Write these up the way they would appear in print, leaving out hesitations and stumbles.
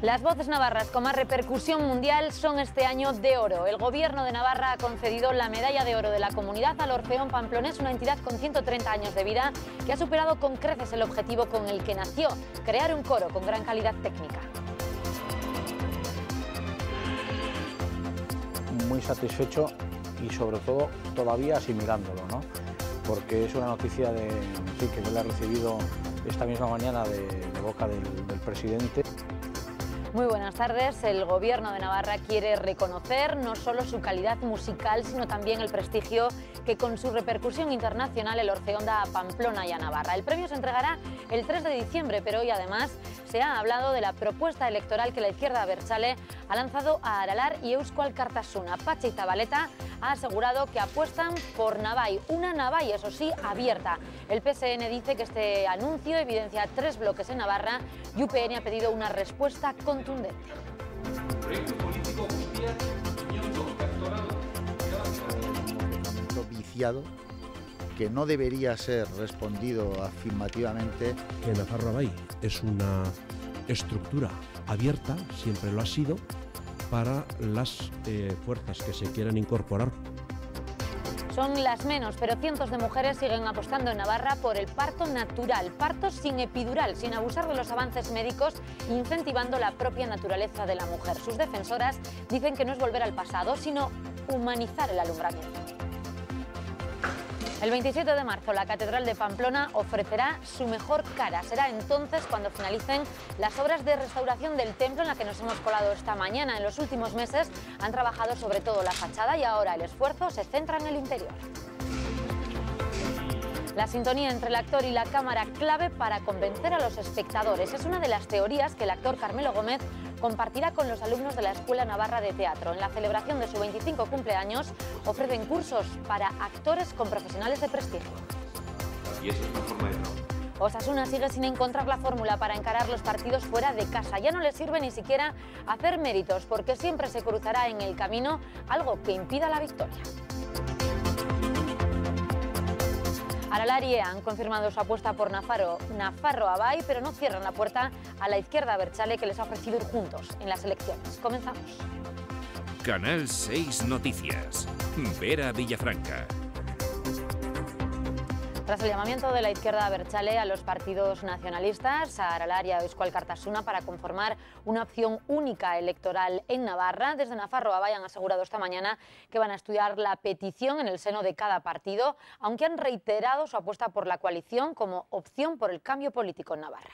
Las voces navarras con más repercusión mundial son este año de oro. El Gobierno de Navarra ha concedido la Medalla de Oro de la Comunidad al Orfeón Pamplonés, una entidad con 130 años de vida que ha superado con creces el objetivo con el que nació, crear un coro con gran calidad técnica. Muy satisfecho y sobre todo todavía asimilándolo, ¿no? Porque es una noticia que yo la he recibido esta misma mañana de boca del presidente. Muy buenas tardes. El Gobierno de Navarra quiere reconocer no solo su calidad musical, sino también el prestigio que con su repercusión internacional el Orfeón da a Pamplona y a Navarra. El premio se entregará el 3 de diciembre, pero hoy además se ha hablado de la propuesta electoral que la izquierda abertzale ha lanzado a Aralar y Eusko Alkartasuna. Patxi Zabaleta ha asegurado que apuestan por Navai, una Navai, eso sí, abierta. El PSN dice que este anuncio evidencia 3 bloques en Navarra y UPN ha pedido una respuesta contundente. Viciado que no debería ser respondido afirmativamente. Que Nafarroa es una estructura abierta, siempre lo ha sido, para las fuerzas que se quieran incorporar. Son las menos, pero cientos de mujeres siguen apostando en Navarra por el parto natural, parto sin epidural, sin abusar de los avances médicos, incentivando la propia naturaleza de la mujer. Sus defensoras dicen que no es volver al pasado, sino humanizar el alumbramiento. El 27 de marzo la Catedral de Pamplona ofrecerá su mejor cara. Será entonces cuando finalicen las obras de restauración del templo en la que nos hemos colado esta mañana. En los últimos meses han trabajado sobre todo la fachada y ahora el esfuerzo se centra en el interior. La sintonía entre el actor y la cámara, clave para convencer a los espectadores. Es una de las teorías que el actor Carmelo Gómez compartirá con los alumnos de la Escuela Navarra de Teatro. En la celebración de su 25 cumpleaños ofrecen cursos para actores con profesionales de prestigio. Y eso es una forma de trabajo. Osasuna sigue sin encontrar la fórmula para encarar los partidos fuera de casa. Ya no le sirve ni siquiera hacer méritos, porque siempre se cruzará en el camino algo que impida la victoria. Aralar y EA han confirmado su apuesta por Nafarroa Bai, pero no cierran la puerta a la izquierda abertzale que les ha ofrecido ir juntos en las elecciones. Comenzamos. Canal 6 Noticias. Vera Villafranca. Tras el llamamiento de la izquierda abertzale a los partidos nacionalistas, a Aralar y a Eusko Alkartasuna para conformar una opción única electoral en Navarra, desde Nafarroa Bai han asegurado esta mañana que van a estudiar la petición en el seno de cada partido, aunque han reiterado su apuesta por la coalición como opción por el cambio político en Navarra.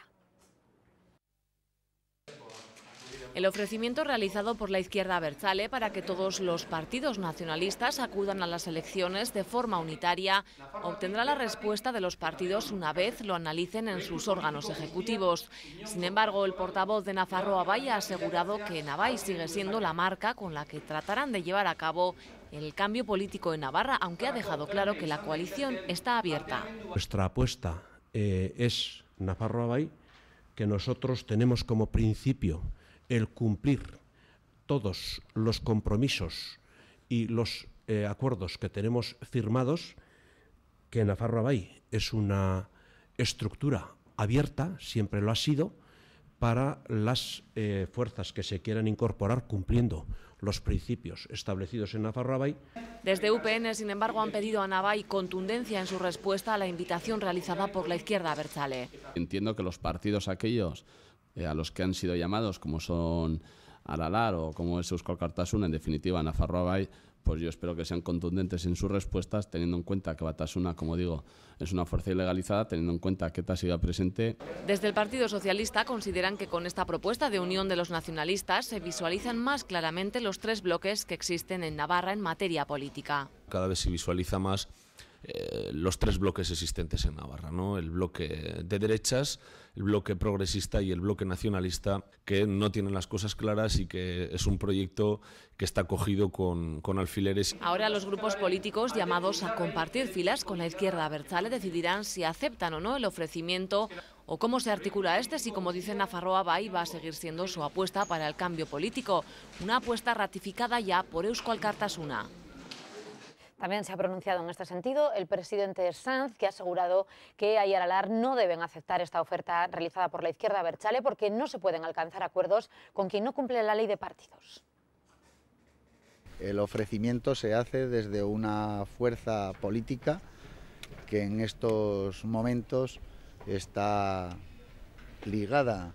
El ofrecimiento realizado por la izquierda abertzale para que todos los partidos nacionalistas acudan a las elecciones de forma unitaria obtendrá la respuesta de los partidos una vez lo analicen en sus órganos ejecutivos. Sin embargo, el portavoz de Nafarroa Bai ha asegurado que Navai sigue siendo la marca con la que tratarán de llevar a cabo el cambio político en Navarra, aunque ha dejado claro que la coalición está abierta. Nuestra apuesta es Nafarroa Bai, que nosotros tenemos como principio el cumplir todos los compromisos y los acuerdos que tenemos firmados, que Nafarroa Bai es una estructura abierta, siempre lo ha sido, para las fuerzas que se quieran incorporar cumpliendo los principios establecidos en Nafarroa Bai. Desde UPN, sin embargo, han pedido a Navai contundencia en su respuesta a la invitación realizada por la izquierda abertzale. Entiendo que los partidos aquellos a los que han sido llamados, como son Aralar o como es Eusko Alkartasuna, en definitiva Nafarroa Bai, pues yo espero que sean contundentes en sus respuestas, teniendo en cuenta que Batasuna, como digo, es una fuerza ilegalizada, teniendo en cuenta que ETA siga presente. Desde el Partido Socialista consideran que con esta propuesta de unión de los nacionalistas se visualizan más claramente los 3 bloques que existen en Navarra en materia política. Cada vez se visualiza más los 3 bloques existentes en Navarra, ¿no? El bloque de derechas, el bloque progresista y el bloque nacionalista, que no tienen las cosas claras y que es un proyecto que está cogido con alfileres. Ahora los grupos políticos llamados a compartir filas con la izquierda abertzale decidirán si aceptan o no el ofrecimiento o cómo se articula este, si, como dice Nafarroa Bai, va a seguir siendo su apuesta para el cambio político, una apuesta ratificada ya por Eusko Alkartasuna. También se ha pronunciado en este sentido el presidente Sanz, que ha asegurado que y Aralar no deben aceptar esta oferta realizada por la izquierda abertzale porque no se pueden alcanzar acuerdos con quien no cumple la ley de partidos. El ofrecimiento se hace desde una fuerza política que en estos momentos está ligada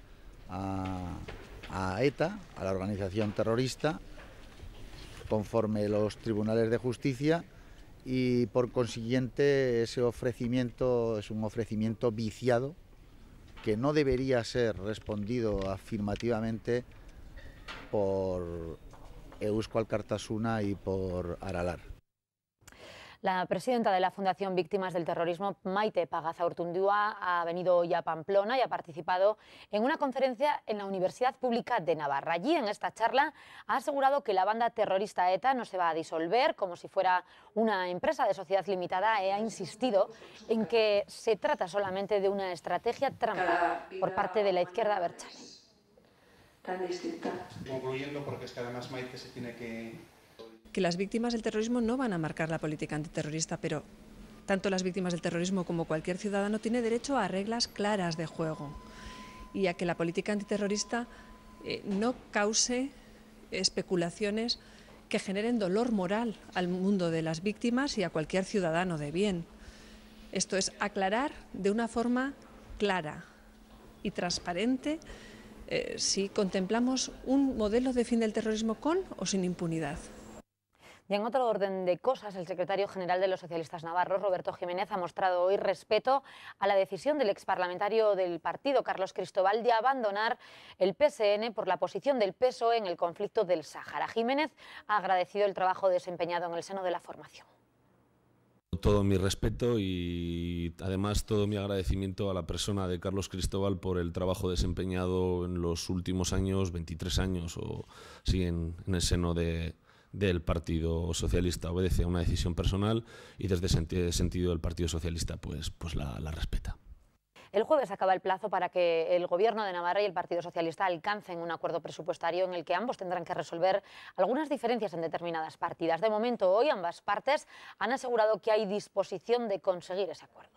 a ETA, a la organización terrorista, conforme los tribunales de justicia, y por consiguiente ese ofrecimiento es un ofrecimiento viciado que no debería ser respondido afirmativamente por Eusko Alkartasuna y por Aralar. La presidenta de la Fundación Víctimas del Terrorismo, Maite Pagazaurtundúa, ha venido hoy a Pamplona y ha participado en una conferencia en la Universidad Pública de Navarra. Allí, en esta charla, ha asegurado que la banda terrorista ETA no se va a disolver como si fuera una empresa de sociedad limitada y ha insistido en que se trata solamente de una estrategia trampa por parte de la izquierda abertzale. Tan distinta. Concluyendo, porque es que además Maite se tiene que las víctimas del terrorismo no van a marcar la política antiterrorista, pero tanto las víctimas del terrorismo como cualquier ciudadano tiene derecho a reglas claras de juego y a que la política antiterrorista no cause especulaciones que generen dolor moral al mundo de las víctimas y a cualquier ciudadano de bien. Esto es aclarar de una forma clara y transparente si contemplamos un modelo de fin del terrorismo con o sin impunidad. Y en otro orden de cosas, el secretario general de los socialistas navarros, Roberto Jiménez, ha mostrado hoy respeto a la decisión del exparlamentario del partido, Carlos Cristóbal, de abandonar el PSN por la posición del PSOE en el conflicto del Sáhara. Jiménez ha agradecido el trabajo desempeñado en el seno de la formación. Todo mi respeto y además todo mi agradecimiento a la persona de Carlos Cristóbal por el trabajo desempeñado en los últimos años, 23 años o sí, en el seno del Partido Socialista. Obedece a una decisión personal y desde ese sentido el Partido Socialista pues la respeta. El jueves acaba el plazo para que el Gobierno de Navarra y el Partido Socialista alcancen un acuerdo presupuestario en el que ambos tendrán que resolver algunas diferencias en determinadas partidas. De momento, hoy ambas partes han asegurado que hay disposición de conseguir ese acuerdo.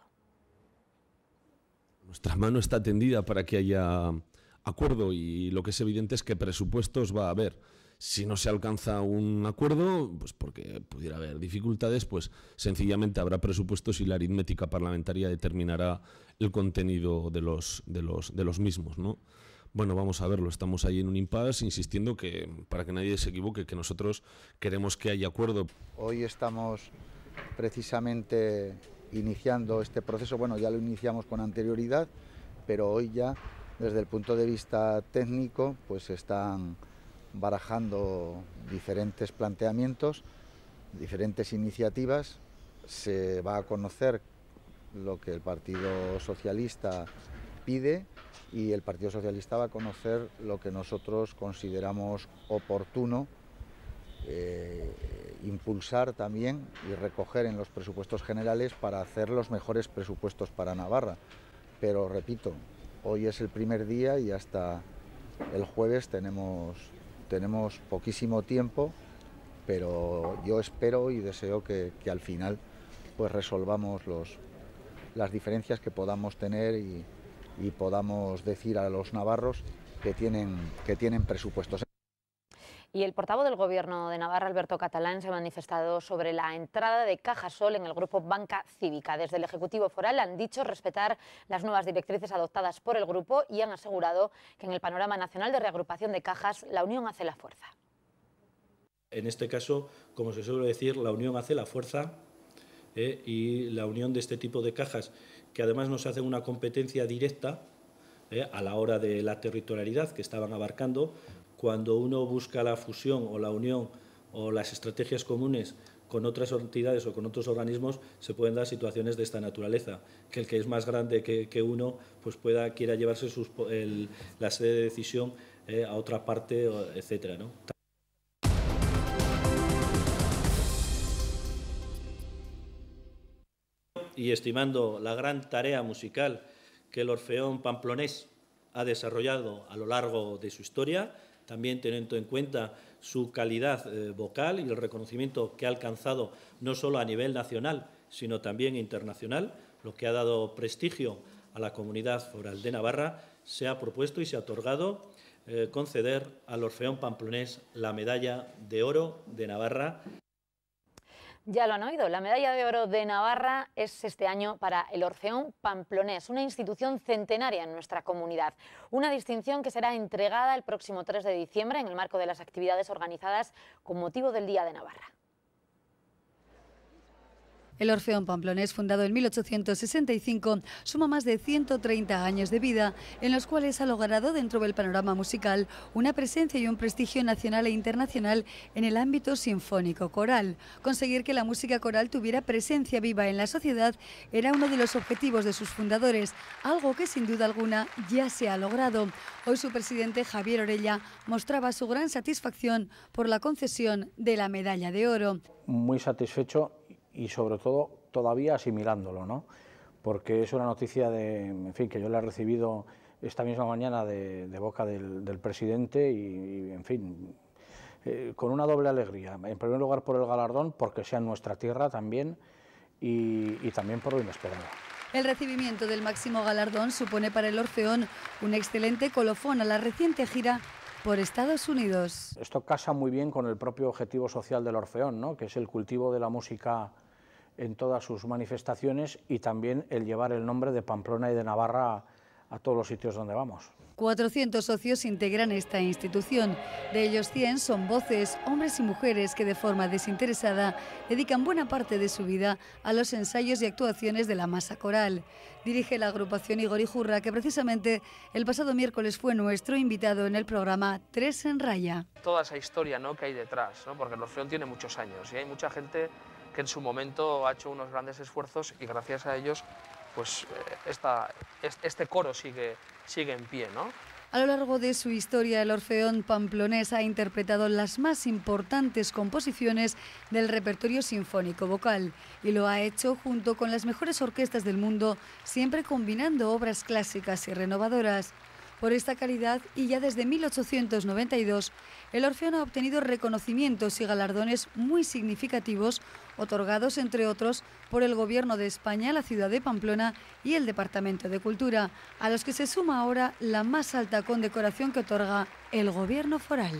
Nuestra mano está tendida para que haya acuerdo y lo que es evidente es que presupuestos va a haber. Si no se alcanza un acuerdo, pues porque pudiera haber dificultades, pues sencillamente habrá presupuestos y la aritmética parlamentaria determinará el contenido de los mismos, ¿no? Bueno, vamos a verlo. Estamos ahí en un impasse, insistiendo que, para que nadie se equivoque, que nosotros queremos que haya acuerdo. Hoy estamos precisamente iniciando este proceso. Bueno, ya lo iniciamos con anterioridad, pero hoy ya, desde el punto de vista técnico, pues están barajando diferentes planteamientos, diferentes iniciativas. Se va a conocer lo que el Partido Socialista pide y el Partido Socialista va a conocer lo que nosotros consideramos oportuno impulsar también y recoger en los presupuestos generales para hacer los mejores presupuestos para Navarra. Pero repito, hoy es el primer día y hasta el jueves tenemos poquísimo tiempo, pero yo espero y deseo que al final pues resolvamos las diferencias que podamos tener y podamos decir a los navarros que tienen presupuestos. Y el portavoz del Gobierno de Navarra, Alberto Catalán, se ha manifestado sobre la entrada de Cajasol en el grupo Banca Cívica. Desde el Ejecutivo Foral han dicho respetar las nuevas directrices adoptadas por el grupo y han asegurado que en el panorama nacional de reagrupación de cajas la unión hace la fuerza. En este caso, como se suele decir, la unión hace la fuerza y la unión de este tipo de cajas, que además nos hacen una competencia directa a la hora de la territorialidad que estaban abarcando. Cuando uno busca la fusión o la unión o las estrategias comunes con otras entidades o con otros organismos, se pueden dar situaciones de esta naturaleza, que el que es más grande que uno pues quiera llevarse la sede de decisión a otra parte, etcétera, ¿no? Y estimando la gran tarea musical que el Orfeón Pamplonés ha desarrollado a lo largo de su historia, también teniendo en cuenta su calidad vocal y el reconocimiento que ha alcanzado no solo a nivel nacional, sino también internacional, lo que ha dado prestigio a la comunidad foral de Navarra, se ha propuesto y se ha otorgado conceder al Orfeón Pamplonés la Medalla de Oro de Navarra. Ya lo han oído, la Medalla de Oro de Navarra es este año para el Orfeón Pamplonés, una institución centenaria en nuestra comunidad. Una distinción que será entregada el próximo 3 de diciembre en el marco de las actividades organizadas con motivo del Día de Navarra. El Orfeón Pamplonés, fundado en 1865, suma más de 130 años de vida, en los cuales ha logrado, dentro del panorama musical, una presencia y un prestigio nacional e internacional en el ámbito sinfónico coral. Conseguir que la música coral tuviera presencia viva en la sociedad era uno de los objetivos de sus fundadores, algo que sin duda alguna ya se ha logrado. Hoy su presidente, Javier Orella, mostraba su gran satisfacción por la concesión de la Medalla de Oro. Muy satisfecho y sobre todo todavía asimilándolo, ¿no? Porque es una noticia en fin, que yo la he recibido esta misma mañana de boca del presidente y en fin, con una doble alegría. En primer lugar por el galardón, porque sea en nuestra tierra también y también por lo inesperado. El recibimiento del máximo galardón supone para el Orfeón un excelente colofón a la reciente gira por Estados Unidos. Esto casa muy bien con el propio objetivo social del Orfeón, ¿no? Que es el cultivo de la música en todas sus manifestaciones y también el llevar el nombre de Pamplona y de Navarra a todos los sitios donde vamos. 400 socios integran esta institución. De ellos 100 son voces, hombres y mujeres que de forma desinteresada dedican buena parte de su vida a los ensayos y actuaciones de la masa coral. Dirige la agrupación Igor Ijurra, que precisamente el pasado miércoles fue nuestro invitado en el programa Tres en Raya. Toda esa historia, ¿no?, que hay detrás, ¿no?, porque el Orfeón tiene muchos años y hay mucha gente que en su momento ha hecho unos grandes esfuerzos y gracias a ellos pues este coro sigue en pie, ¿no? A lo largo de su historia, el Orfeón Pamplonés ha interpretado las más importantes composiciones del repertorio sinfónico vocal y lo ha hecho junto con las mejores orquestas del mundo, siempre combinando obras clásicas y renovadoras. Por esta calidad, y ya desde 1892, el Orfeón ha obtenido reconocimientos y galardones muy significativos, otorgados, entre otros, por el Gobierno de España, la ciudad de Pamplona y el Departamento de Cultura, a los que se suma ahora la más alta condecoración que otorga el Gobierno foral.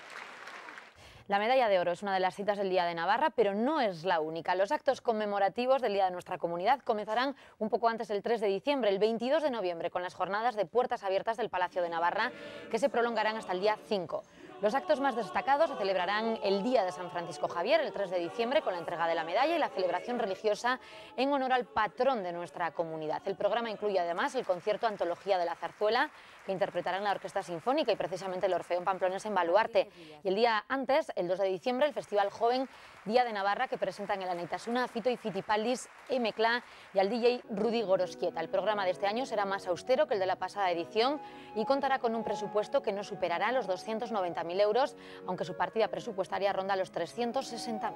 La Medalla de Oro es una de las citas del Día de Navarra, pero no es la única. Los actos conmemorativos del Día de nuestra comunidad comenzarán un poco antes del 3 de diciembre, el 22 de noviembre, con las jornadas de puertas abiertas del Palacio de Navarra, que se prolongarán hasta el día 5. Los actos más destacados se celebrarán el Día de San Francisco Javier, el 3 de diciembre, con la entrega de la medalla y la celebración religiosa en honor al patrón de nuestra comunidad. El programa incluye además el concierto Antología de la Zarzuela, que interpretarán la Orquesta Sinfónica y precisamente el Orfeón Pamplonés en Baluarte. Y el día antes, el 2 de diciembre, el Festival Joven Día de Navarra, que presentan en la Neitasuna a Fito y Fitipaldis, Meclá y al DJ Rudy Gorosquieta. El programa de este año será más austero que el de la pasada edición y contará con un presupuesto que no superará los 290.000 euros, aunque su partida presupuestaria ronda los 360.000.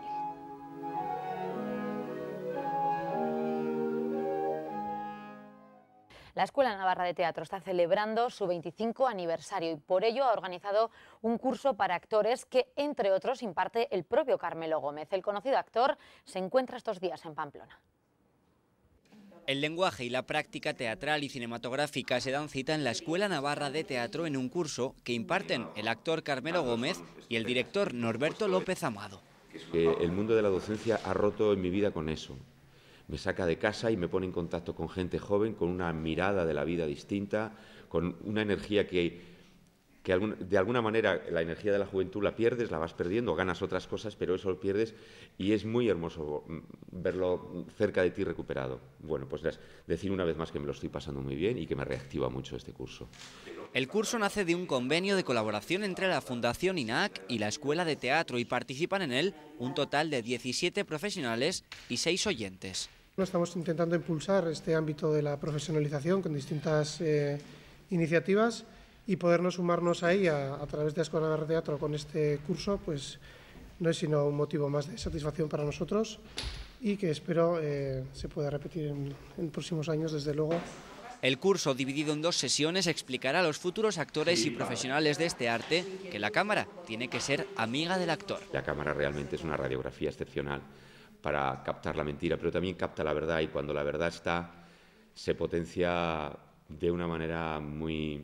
La Escuela Navarra de Teatro está celebrando su 25 aniversario y por ello ha organizado un curso para actores que, entre otros, imparte el propio Carmelo Gómez. El conocido actor se encuentra estos días en Pamplona. El lenguaje y la práctica teatral y cinematográfica se dan cita en la Escuela Navarra de Teatro en un curso que imparten el actor Carmelo Gómez y el director Norberto López Amado. El mundo de la docencia ha roto en mi vida con eso. Me saca de casa y me pone en contacto con gente joven, con una mirada de la vida distinta, con una energía que de alguna manera la energía de la juventud la pierdes, la vas perdiendo, ganas otras cosas, pero eso lo pierdes y es muy hermoso verlo cerca de ti recuperado. Bueno, pues decir una vez más que me lo estoy pasando muy bien y que me reactiva mucho este curso. El curso nace de un convenio de colaboración entre la Fundación INAC y la Escuela de Teatro y participan en él un total de 17 profesionales y 6 oyentes. Estamos intentando impulsar este ámbito de la profesionalización con distintas iniciativas y podernos sumarnos ahí a través de la Escuela Navarra de Teatro con este curso, pues no es sino un motivo más de satisfacción para nosotros y que espero se pueda repetir en próximos años, desde luego, El curso, dividido en 2 sesiones, explicará a los futuros actores y profesionales de este arte que la cámara tiene que ser amiga del actor. La cámara realmente es una radiografía excepcional para captar la mentira, pero también capta la verdad, y cuando la verdad está, se potencia de una manera muy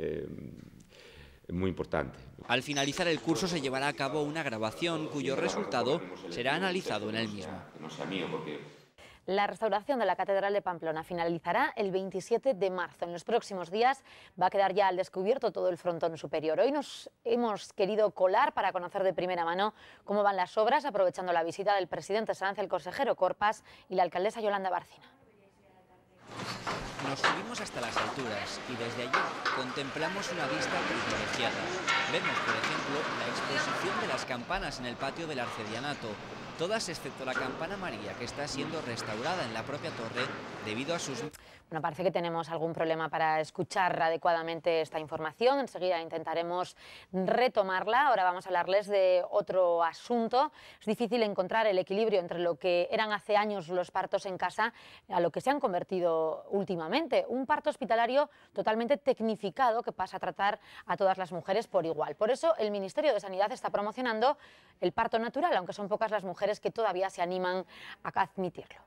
importante. Al finalizar el curso se llevará a cabo una grabación cuyo resultado será analizado en el mismo. La restauración de la Catedral de Pamplona finalizará el 27 de marzo. En los próximos días va a quedar ya al descubierto todo el frontón superior. Hoy nos hemos querido colar para conocer de primera mano cómo van las obras, aprovechando la visita del presidente Sanz, el consejero Corpas y la alcaldesa Yolanda Bárcena. Nos subimos hasta las alturas y desde allí contemplamos una vista privilegiada. Vemos, por ejemplo, la exposición de las campanas en el patio del Arcedianato, todas excepto la campana María, que está siendo restaurada en la propia torre debido a sus... Bueno, parece que tenemos algún problema para escuchar adecuadamente esta información. Enseguida intentaremos retomarla. Ahora vamos a hablarles de otro asunto. Es difícil encontrar el equilibrio entre lo que eran hace años los partos en casa a lo que se han convertido últimamente. Un parto hospitalario totalmente tecnificado que pasa a tratar a todas las mujeres por igual. Por eso el Ministerio de Sanidad está promocionando el parto natural, aunque son pocas las mujeres que todavía se animan a admitirlo.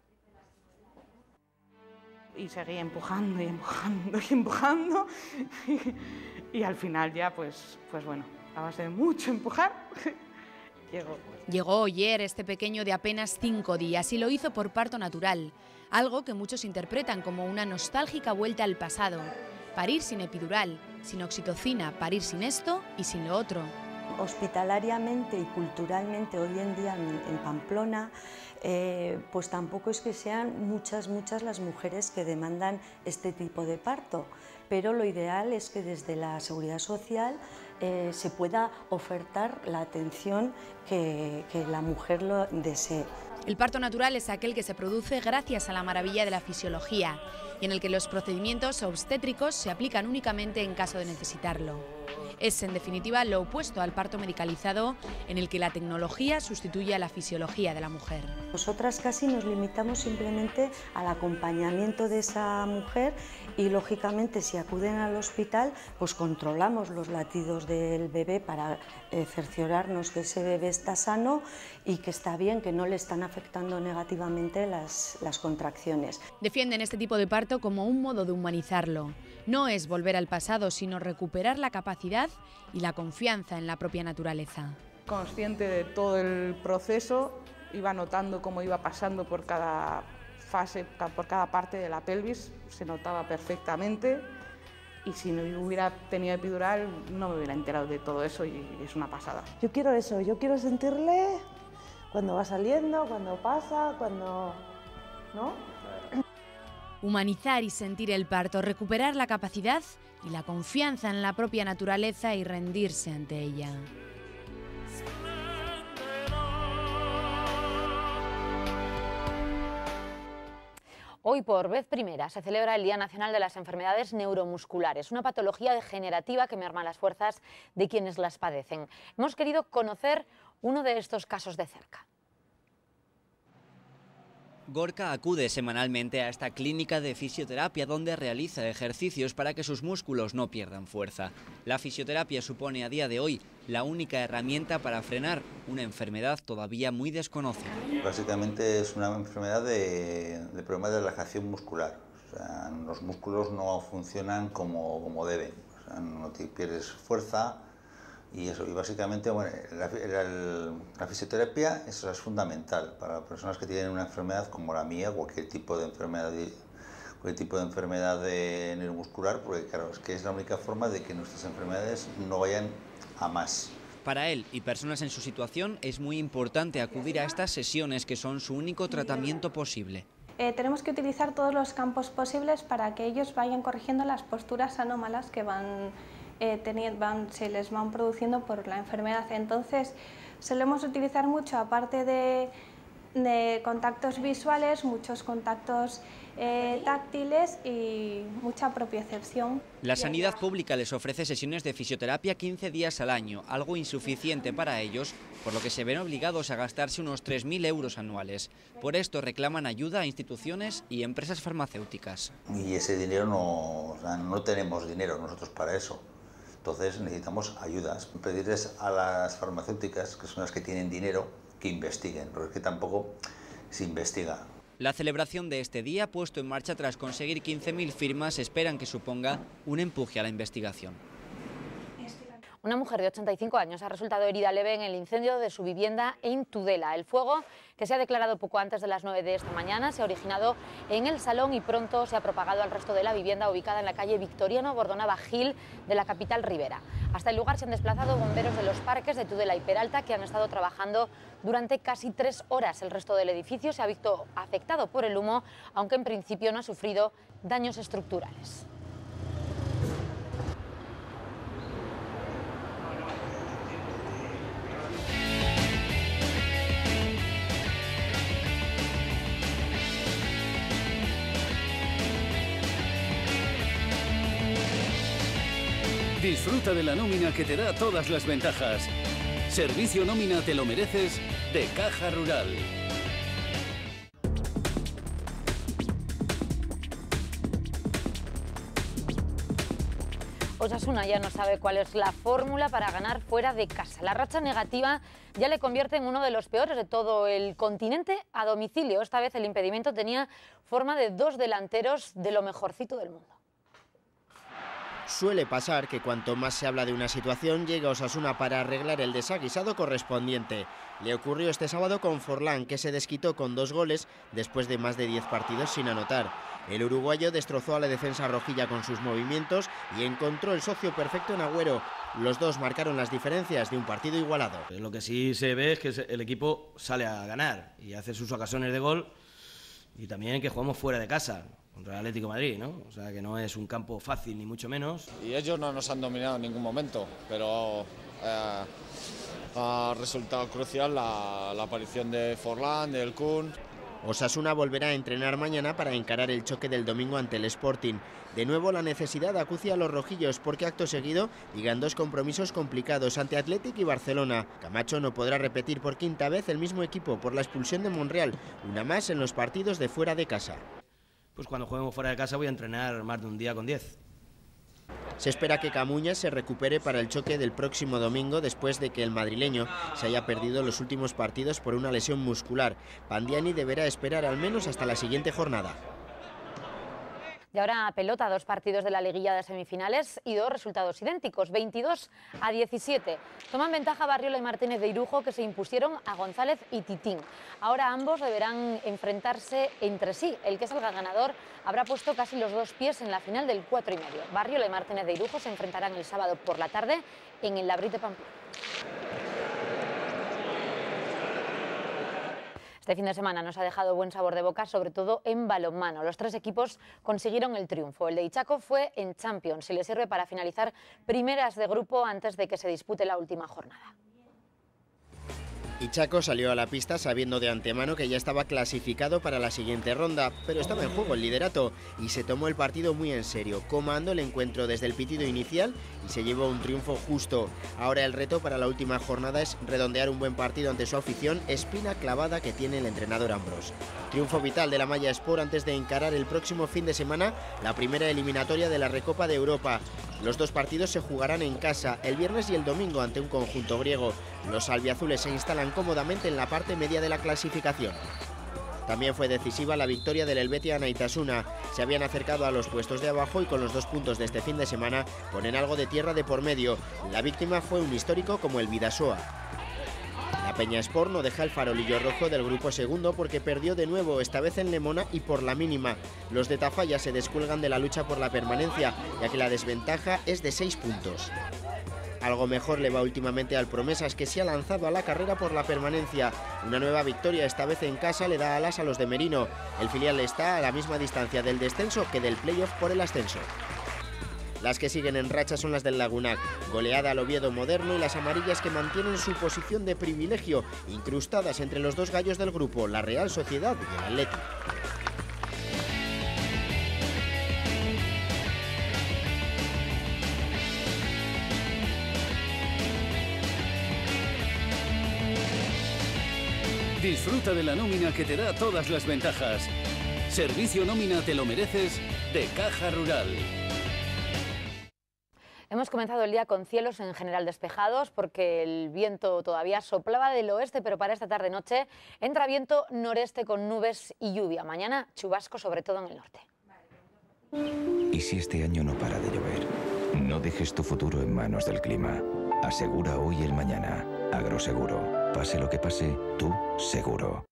Y seguí empujando y empujando y empujando y al final ya pues bueno, a base de mucho empujar llegó. Llegó ayer este pequeño de apenas 5 días y lo hizo por parto natural, algo que muchos interpretan como una nostálgica vuelta al pasado. Parir sin epidural, sin oxitocina, parir sin esto y sin lo otro. Hospitalariamente y culturalmente hoy en día en Pamplona, pues tampoco es que sean muchas las mujeres que demandan este tipo de parto, pero lo ideal es que desde la Seguridad Social se pueda ofertar la atención que la mujer lo desee. El parto natural es aquel que se produce gracias a la maravilla de la fisiología y en el que los procedimientos obstétricos se aplican únicamente en caso de necesitarlo. Es, en definitiva, lo opuesto al parto medicalizado, en el que la tecnología sustituye a la fisiología de la mujer. Nosotras casi nos limitamos simplemente al acompañamiento de esa mujer y, lógicamente, si acuden al hospital, pues controlamos los latidos del bebé para cerciorarnos que ese bebé está sano y que está bien, que no le están afectando negativamente las contracciones. Defienden este tipo de parto como un modo de humanizarlo. No es volver al pasado, sino recuperar la capacidad y la confianza en la propia naturaleza. Consciente de todo el proceso, iba notando cómo iba pasando por cada fase, por cada parte de la pelvis, se notaba perfectamente, y si no hubiera tenido epidural no me hubiera enterado de todo eso y es una pasada. Yo quiero eso, yo quiero sentirle cuando va saliendo, cuando pasa, cuando... ¿no? Humanizar y sentir el parto, recuperar la capacidad y la confianza en la propia naturaleza y rendirse ante ella. Hoy, por vez primera, se celebra el Día Nacional de las Enfermedades Neuromusculares, una patología degenerativa que merma las fuerzas de quienes las padecen. Hemos querido conocer uno de estos casos de cerca. Gorka acude semanalmente a esta clínica de fisioterapia donde realiza ejercicios para que sus músculos no pierdan fuerza. La fisioterapia supone a día de hoy la única herramienta para frenar una enfermedad todavía muy desconocida. Básicamente es una enfermedad de problemas de relajación muscular. O sea, los músculos no funcionan como deben. O sea, no pierdes fuerza. Y eso, y básicamente bueno, la fisioterapia eso es fundamental para personas que tienen una enfermedad como la mía, cualquier tipo de enfermedad neuromuscular, porque claro, es que es la única forma de que nuestras enfermedades no vayan a más. Para él y personas en su situación es muy importante acudir a estas sesiones que son su único tratamiento posible. Tenemos que utilizar todos los campos posibles para que ellos vayan corrigiendo las posturas anómalas que se les van produciendo por la enfermedad. Entonces, solemos utilizar mucho, aparte de de contactos visuales, muchos contactos táctiles y mucha propiocepción. La sanidad pública les ofrece sesiones de fisioterapia 15 días al año, algo insuficiente para ellos, por lo que se ven obligados a gastarse unos 3.000 euros anuales. Por esto reclaman ayuda a instituciones y empresas farmacéuticas. Y ese dinero no tenemos dinero nosotros para eso. Entonces necesitamos ayudas. Pedirles a las farmacéuticas, que son las que tienen dinero, que investiguen, porque es que tampoco se investiga. La celebración de este día, puesto en marcha tras conseguir 15.000 firmas, esperan que suponga un empuje a la investigación. Una mujer de 85 años ha resultado herida leve en el incendio de su vivienda en Tudela. El fuego, que se ha declarado poco antes de las 9 de esta mañana, se ha originado en el salón y pronto se ha propagado al resto de la vivienda ubicada en la calle Victoriano Bordonaba Gil de la capital ribera. Hasta el lugar se han desplazado bomberos de los parques de Tudela y Peralta, que han estado trabajando durante casi 3 horas. El resto del edificio se ha visto afectado por el humo, aunque en principio no ha sufrido daños estructurales. Disfruta de la nómina que te da todas las ventajas. Servicio Nómina Te lo mereces de Caja Rural. Osasuna ya no sabe cuál es la fórmula para ganar fuera de casa. La racha negativa ya le convierte en uno de los peores de todo el continente a domicilio. Esta vez el impedimento tenía forma de 2 delanteros de lo mejorcito del mundo. Suele pasar que cuanto más se habla de una situación, llega Osasuna para arreglar el desaguisado correspondiente. Le ocurrió este sábado con Forlán, que se desquitó con 2 goles después de más de 10 partidos sin anotar. El uruguayo destrozó a la defensa rojilla con sus movimientos y encontró el socio perfecto en Agüero. Los dos marcaron las diferencias de un partido igualado. Lo que sí se ve es que el equipo sale a ganar y hace sus ocasiones de gol, y también que jugamos fuera de casa contra el Atlético de Madrid, ¿no? O sea, que no es un campo fácil ni mucho menos. Y ellos no nos han dominado en ningún momento, pero ha resultado crucial la aparición de Forlán, del Kun. Osasuna volverá a entrenar mañana para encarar el choque del domingo ante el Sporting. De nuevo la necesidad acucia a los rojillos porque acto seguido llegan 2 compromisos complicados ante Athletic y Barcelona. Camacho no podrá repetir por 5ª vez el mismo equipo por la expulsión de Monreal, una más en los partidos de fuera de casa. Pues cuando juguemos fuera de casa voy a entrenar más de un día con 10. Se espera que Camuñas se recupere para el choque del próximo domingo después de que el madrileño se haya perdido los últimos partidos por una lesión muscular. Pandiani deberá esperar al menos hasta la siguiente jornada. Y ahora a pelota, 2 partidos de la liguilla de semifinales y 2 resultados idénticos, 22-17. Toman ventaja Barriola y Martínez de Irujo, que se impusieron a González y Titín. Ahora ambos deberán enfrentarse entre sí. El que salga ganador habrá puesto casi los 2 pies en la final del 4,5. Barriola y Martínez de Irujo se enfrentarán el sábado por la tarde en el Labrit de Pamplona. Este fin de semana nos ha dejado buen sabor de boca, sobre todo en balonmano. Los 3 equipos consiguieron el triunfo. El de Ichaco fue en Champions y le sirve para finalizar primeras de grupo antes de que se dispute la última jornada. Ichaco salió a la pista sabiendo de antemano que ya estaba clasificado para la siguiente ronda, pero estaba en juego el liderato y se tomó el partido muy en serio, comandó el encuentro desde el pitido inicial y se llevó un triunfo justo. Ahora el reto para la última jornada es redondear un buen partido ante su afición, espina clavada que tiene el entrenador Ambros. Triunfo vital de la Malla Sport antes de encarar el próximo fin de semana la primera eliminatoria de la Recopa de Europa. Los 2 partidos se jugarán en casa, el viernes y el domingo ante un conjunto griego. Los albiazules se instalan cómodamente en la parte media de la clasificación. También fue decisiva la victoria del Helvetia Naitasuna. Se habían acercado a los puestos de abajo y con los 2 puntos de este fin de semana ponen algo de tierra de por medio. La víctima fue un histórico como el Bidasoa. La Peña Sport no deja el farolillo rojo del grupo segundo porque perdió de nuevo, esta vez en Lemona y por la mínima. Los de Tafalla se descuelgan de la lucha por la permanencia, ya que la desventaja es de 6 puntos. Algo mejor le va últimamente al Promesas, que se ha lanzado a la carrera por la permanencia. Una nueva victoria, esta vez en casa, le da alas a los de Merino. El filial está a la misma distancia del descenso que del playoff por el ascenso. Las que siguen en racha son las del Lagunac, goleada al Oviedo Moderno y las amarillas que mantienen su posición de privilegio, incrustadas entre los dos gallos del grupo, la Real Sociedad y el Athletic. Disfruta de la nómina que te da todas las ventajas. Servicio Nómina Te lo Mereces de Caja Rural. Hemos comenzado el día con cielos en general despejados porque el viento todavía soplaba del oeste, pero para esta tarde-noche entra viento noreste con nubes y lluvia. Mañana chubasco sobre todo en el norte. ¿Y si este año no para de llover? No dejes tu futuro en manos del clima. Asegura hoy y el mañana. Agroseguro. Pase lo que pase, tú seguro.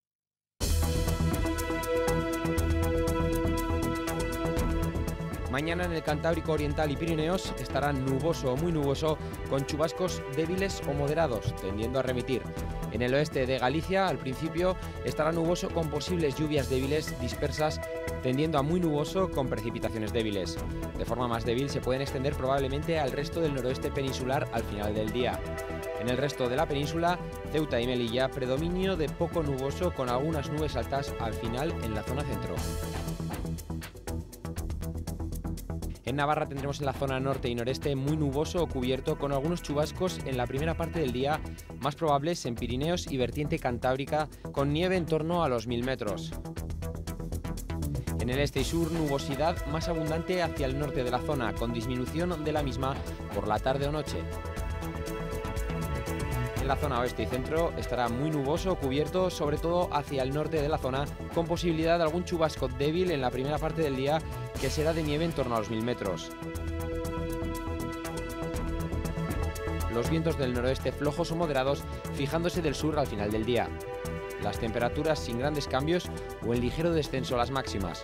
Mañana en el Cantábrico Oriental y Pirineos estará nuboso o muy nuboso, con chubascos débiles o moderados, tendiendo a remitir. En el oeste de Galicia, al principio, estará nuboso con posibles lluvias débiles dispersas, tendiendo a muy nuboso con precipitaciones débiles. De forma más débil se pueden extender probablemente al resto del noroeste peninsular al final del día. En el resto de la península, Ceuta y Melilla, predominio de poco nuboso con algunas nubes altas al final en la zona centro. En Navarra tendremos en la zona norte y noreste muy nuboso o cubierto con algunos chubascos en la primera parte del día, más probables en Pirineos y vertiente cantábrica, con nieve en torno a los 1000 metros. En el este y sur, nubosidad más abundante hacia el norte de la zona, con disminución de la misma por la tarde o noche. En la zona oeste y centro estará muy nuboso o cubierto, sobre todo hacia el norte de la zona, con posibilidad de algún chubasco débil en la primera parte del día, que será de nieve en torno a los 1000 metros. Los vientos del noroeste flojos o moderados, fijándose del sur al final del día. Las temperaturas sin grandes cambios o en ligero descenso las máximas.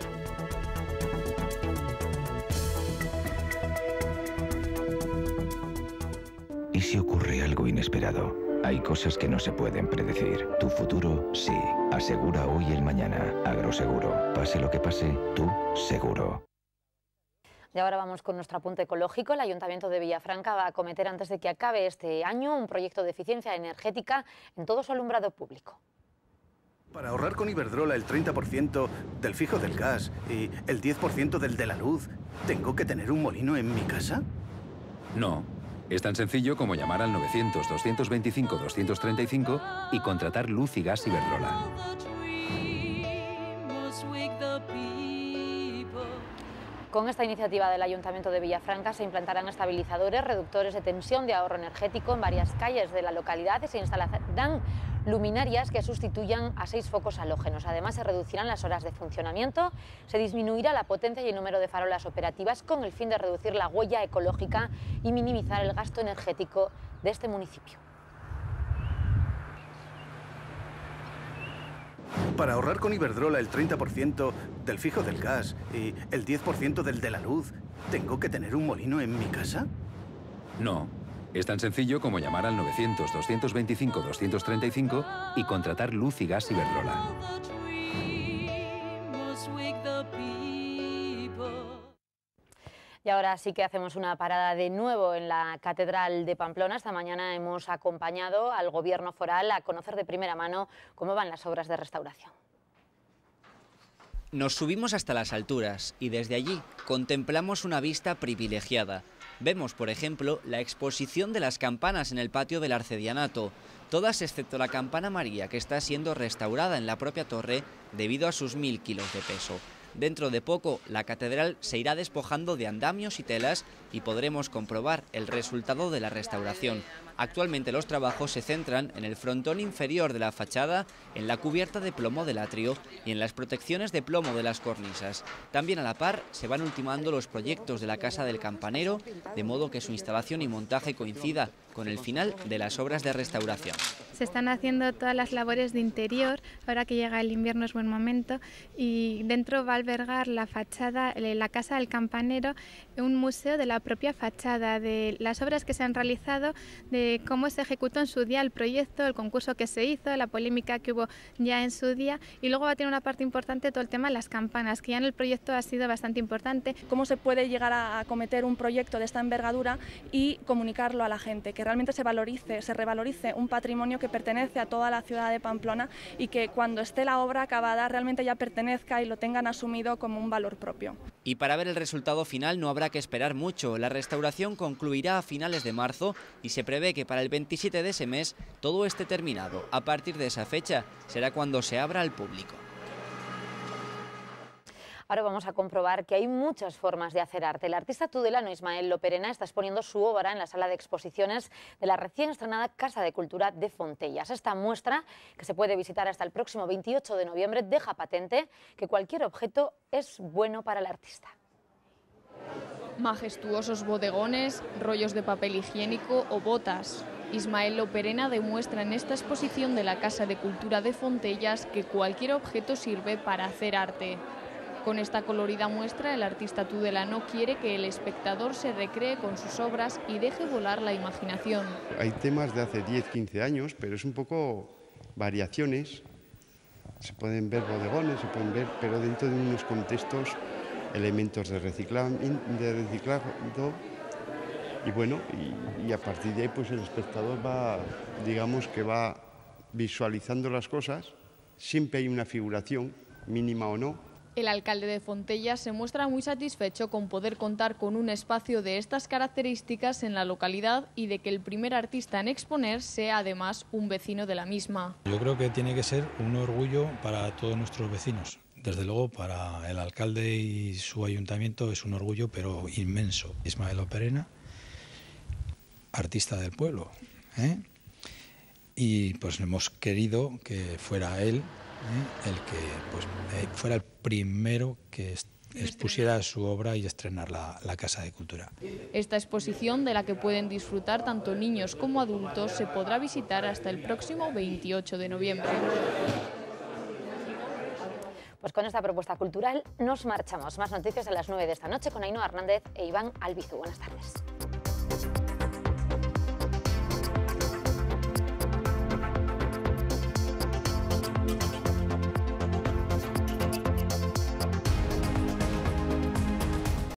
¿Y si ocurre algo inesperado? Hay cosas que no se pueden predecir. Tu futuro, sí. Asegura hoy y el mañana. Agroseguro. Pase lo que pase, tú seguro. Y ahora vamos con nuestro apunte ecológico. El Ayuntamiento de Villafranca va a acometer antes de que acabe este año un proyecto de eficiencia energética en todo su alumbrado público. Para ahorrar con Iberdrola el 30% del fijo del gas y el 10% del de la luz, ¿tengo que tener un molino en mi casa? No. Es tan sencillo como llamar al 900-225-235 y contratar luz y gas Iberdrola. Con esta iniciativa del Ayuntamiento de Villafranca se implantarán estabilizadores, reductores de tensión de ahorro energético en varias calles de la localidad y se instalarán luminarias que sustituyan a 6 focos halógenos. Además, se reducirán las horas de funcionamiento, se disminuirá la potencia y el número de farolas operativas con el fin de reducir la huella ecológica y minimizar el gasto energético de este municipio. Para ahorrar con Iberdrola el 30% del fijo del gas y el 10% del de la luz, ¿tengo que tener un molino en mi casa? No. Es tan sencillo como llamar al 900-225-235 y contratar luz y gas Iberdrola. Y ahora sí que hacemos una parada de nuevo en la Catedral de Pamplona. Esta mañana hemos acompañado al Gobierno foral a conocer de primera mano cómo van las obras de restauración. Nos subimos hasta las alturas y desde allí contemplamos una vista privilegiada. Vemos, por ejemplo, la exposición de las campanas en el patio del Arcedianato, todas excepto la campana María, que está siendo restaurada en la propia torre debido a sus 1000 kilos de peso. Dentro de poco, la catedral se irá despojando de andamios y telas y podremos comprobar el resultado de la restauración. Actualmente los trabajos se centran en el frontón inferior de la fachada, en la cubierta de plomo del atrio y en las protecciones de plomo de las cornisas. También a la par se van ultimando los proyectos de la Casa del Campanero, de modo que su instalación y montaje coincida con el final de las obras de restauración. Se están haciendo todas las labores de interior, ahora que llega el invierno es buen momento, y dentro va a albergar la fachada, la Casa del Campanero, un museo de la propia fachada, de las obras que se han realizado, de cómo se ejecutó en su día el proyecto, el concurso que se hizo, la polémica que hubo ya en su día, y luego va a tener una parte importante todo el tema de las campanas, que ya en el proyecto ha sido bastante importante. Cómo se puede llegar a acometer un proyecto de esta envergadura y comunicarlo a la gente, que realmente se revalorice un patrimonio que pertenece a toda la ciudad de Pamplona y que cuando esté la obra acabada realmente ya pertenezca y lo tengan asumido como un valor propio. Y para ver el resultado final no habrá que esperar mucho. La restauración concluirá a finales de marzo y se prevé que para el 27 de ese mes todo esté terminado. A partir de esa fecha será cuando se abra al público. Ahora vamos a comprobar que hay muchas formas de hacer arte. El artista tudelano Ismael Loperena está exponiendo su obra en la sala de exposiciones de la recién estrenada Casa de Cultura de Fontellas. Esta muestra, que se puede visitar hasta el próximo 28 de noviembre, deja patente que cualquier objeto es bueno para el artista. Majestuosos bodegones, rollos de papel higiénico o botas. Ismael Loperena demuestra en esta exposición de la Casa de Cultura de Fontellas que cualquier objeto sirve para hacer arte. Con esta colorida muestra, el artista tudelano quiere que el espectador se recree con sus obras y deje volar la imaginación. Hay temas de hace 10-15 años, pero es un poco variaciones. Se pueden ver bodegones, se pueden ver, pero dentro de unos contextos, elementos de reciclado. Y bueno, y a partir de ahí pues el espectador va, digamos que va visualizando las cosas. Siempre hay una figuración, mínima o no. El alcalde de Fontellas se muestra muy satisfecho con poder contar con un espacio de estas características en la localidad y de que el primer artista en exponer sea además un vecino de la misma. Yo creo que tiene que ser un orgullo para todos nuestros vecinos. Desde luego para el alcalde y su ayuntamiento es un orgullo pero inmenso. Ismael Loperena, artista del pueblo, y pues hemos querido que fuera él el que fuera el primero que expusiera su obra y estrenar la Casa de Cultura. Esta exposición, de la que pueden disfrutar tanto niños como adultos, se podrá visitar hasta el próximo 28 de noviembre. Pues con esta propuesta cultural nos marchamos. Más noticias a las 9 de esta noche con Ainhoa Hernández e Iván Albizu. Buenas tardes.